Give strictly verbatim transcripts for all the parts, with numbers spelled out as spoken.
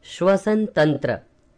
શ્વસન તંત્ર.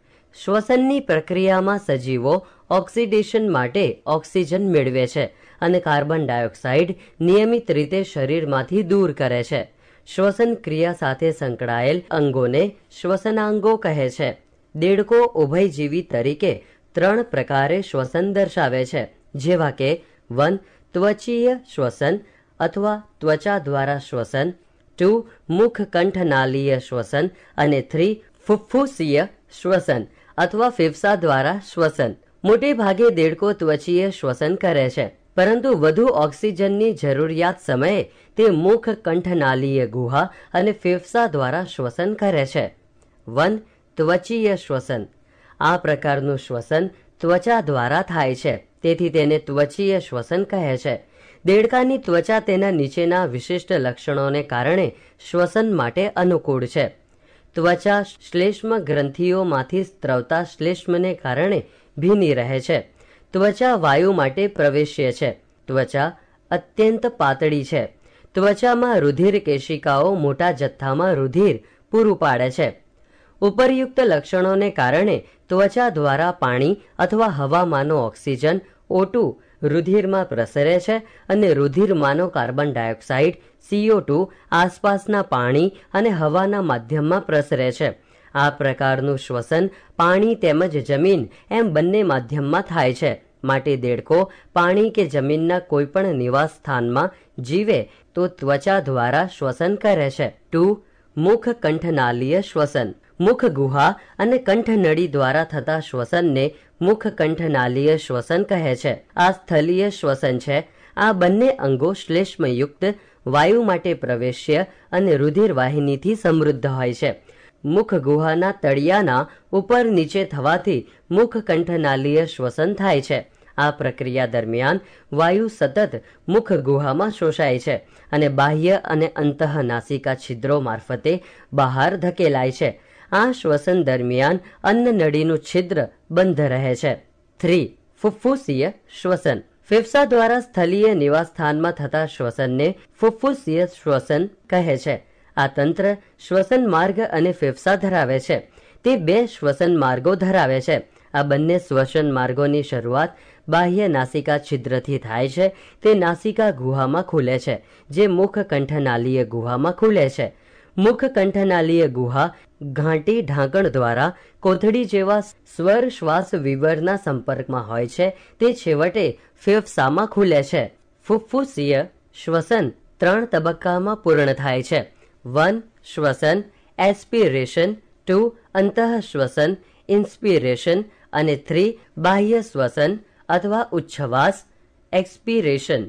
શ્વસનની પ્રક્રિયામાં સજીવો ઓક્સિડેશન માટે ઓક્સિજન મેળવે છે અને કાર્બન ડાયોક્સાઇડ નિયમિત રીતે શરીરમાંથી દૂર કરે છે. શ્વસન ક્રિયા સાથે સંકળાયેલ અંગોને શ્વસનાંગો કહે છે. દેડકો ઉભયજીવી તરીકે ત્રણ પ્રકારે શ્વસન દર્શાવે છે, જેવા કે વન ત્વચીય શ્વસન અથવા ત્વચા દ્વારા શ્વસન, ટુ મુખ કંઠનાલીય શ્વસન અને થ્રી ફુફ્ફુસીય શ્વસન અથવા ફેફસા દ્વારા શ્વસન. મોટે ભાગે દેડકો ત્વચીય શ્વસન કરે છે, પરંતુ વધુ ઓક્સિજનની જરૂરિયાત સમયે તે મુખ કંઠનાલીય ગુહા અને ફેફસા દ્વારા શ્વસન કરે છે. વન ત્વચીય શ્વસન. આ પ્રકારનું શ્વસન ત્વચા દ્વારા થાય છે, તેથી તેને ત્વચીય શ્વસન કહે છે. દેડકાની ત્વચા તેના નીચેના વિશિષ્ટ લક્ષણોને કારણે શ્વસન માટે અનુકૂળ છે. ત્વચા શ્લેષ્મ ગ્રંથિઓમાંથી સ્ત્રવતા શ્લેષ્મને કારણે ભીની રહે છે. ત્વચા વાયુ માટે પ્રવેશ્ય છે. ત્વચા અત્યંત પાતળી છે. ત્વચામાં રુધિર કેશિકાઓ મોટા જથ્થામાં રુધિર પૂરું પાડે છે. ઉપરયુક્ત લક્ષણોને કારણે ત્વચા દ્વારા પાણી અથવા હવામાંનો ઓક્સિજન ઓટુ રુધિરમાં પ્રસરે છે અને રુધિરમાંનો કાર્બન ડાયોક્સાઇડ સીઓ ટુ આસપાસના પાણી અને હવાના માધ્યમમાં પ્રસરે છે. આ પ્રકારનું શ્વસન પાણી તેમજ જમીન એમ બંને માધ્યમમાં થાય છે. માટે દેડકો પાણી કે જમીનના કોઈપણ નિવાસ સ્થાનમાં જીવે તો ત્વચા દ્વારા શ્વસન કરે છે. ટુ મુખ કંઠનાલીય શ્વસન. મુખ ગુહા અને કંઠનળી દ્વારા થતા શ્વસનને મુખ કંઠનાલીય શ્વસન કહે છે. આ સ્થલીય શ્વસન છે. આ બંને અંગો શ્લેષ્મયુક્ત વાયુ માટે પ્રવેશ્ય અને રુધિર વાહિનીથી સમૃદ્ધ હોય છે. મુખ ગુહાના તળિયાના ઉપર નીચે થવાથી મુખ કંઠનાલીય શ્વસન થાય છે. આ પ્રક્રિયા દરમિયાન વાયુ સતત મુખ ગુહામાં શોષાય છે અને બાહ્ય અને અંતઃ નાસિકા છિદ્રો મારફતે બહાર ધકેલાય છે. આ શ્વસન દરમિયાન અન્નનળીનું છિદ્ર બંધ રહે છે. થ્રી ફુફ્ફુસીય શ્વસન. ફેફસા દ્વારા સ્થલીય નિવાસસ્થાનમાં થતા શ્વસનને ફુફ્ફુસીય શ્વસન કહે છે. આ તંત્ર શ્વસન માર્ગ અને ફેફસા ધરાવે છે. તે બે શ્વસન માર્ગો ધરાવે છે. આ બંને શ્વસન માર્ગોની શરૂઆત બાહ્ય નાસિકા છિદ્રથી થાય છે. તે નાસિકા ગુહામાં ખુલે છે, જે મુખ કંઠનાલીય ગુહામાં ખુલે છે. મુખ કંઠનાલીય ગુહા ઘાંટી ઢાંકણ દ્વારા કોથળી જેવા સ્વર શ્વાસ વિવરના સંપર્કમાં હોય છે. તે છેવટે ફેફસામાં ખુલે છે. ફુફ્ફુસીય શ્વસન ત્રણ તબક્કામાં પૂર્ણ થાય છે. વન શ્વસન એસ્પિરેશન, ટુ અંતઃ શ્વસન ઇન્સ્પિરેશન અને થ્રી બાહ્ય શ્વસન અથવા ઉચ્છવાસ એક્સપિરેશન.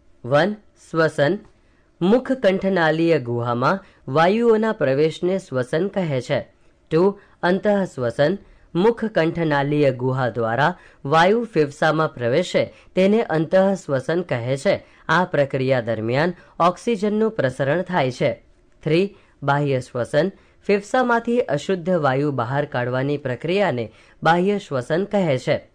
વન શ્વસન. મુખ કંઠનાલીય ગુહામાં વાયુઓના પ્રવેશને શ્વસન કહે છે. ટુ અંતઃ શ્વસન. મુખ કંઠનાલીય ગુહા દ્વારા વાયુ ફેફસામાં પ્રવેશે તેને અંતઃ શ્વસન કહે છે. આ પ્રક્રિયા દરમિયાન ઓક્સિજનનું પ્રસરણ થાય છે. થ્રી બાહ્ય શ્વસન. ફેફસામાંથી અશુદ્ધ વાયુ બહાર કાઢવાની પ્રક્રિયાને બાહ્ય શ્વસન કહે છે.